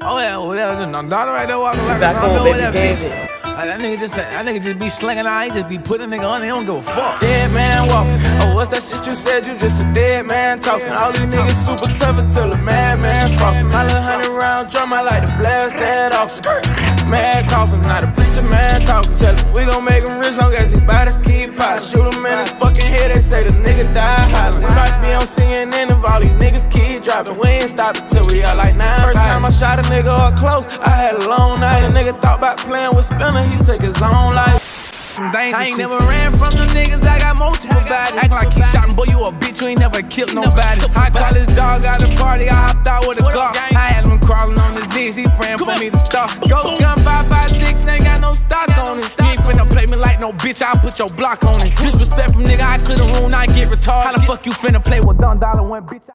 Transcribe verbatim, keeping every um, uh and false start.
Oh yeah, whatever. No daughter right there walking like back a home, zombie baby, over that game bitch. it. Like, that nigga just that nigga just be slinging out. He just be putting a nigga on. He don't give a fuck. Dead man walking. Oh, what's that shit you said? You just a dead man talking. All these niggas super tough until a madman sparking. My little hundred round drum, I like to blast that off. Mad coffins, not a preacher man talking. Tell him we gon' make him rich, long as these bodies keep poppin'. Shoot him in his fucking head, they say the nigga died hollering. We might be on C N N if all these niggas keep dropping. We ain't stopping till we out like nine. First time I shot a nigga up close, I had a long night. A nigga thought about playing with Spinner, he take his own life. I ain't never ran from them niggas, I got multiple bodies. Act like he shot, boy, you a bitch, you ain't never killed nobody. I call this dog out the party, I hopped out with a Glock. I had him crawling on his knees, he praying for me to stop. Ghost gun five five six, ain't got no stock on it. You ain't finna play me like no bitch, I'll put your block on it. Disrespect from nigga, I clear the room, I get retarded. How the fuck you finna play with Don Dollar when bitch?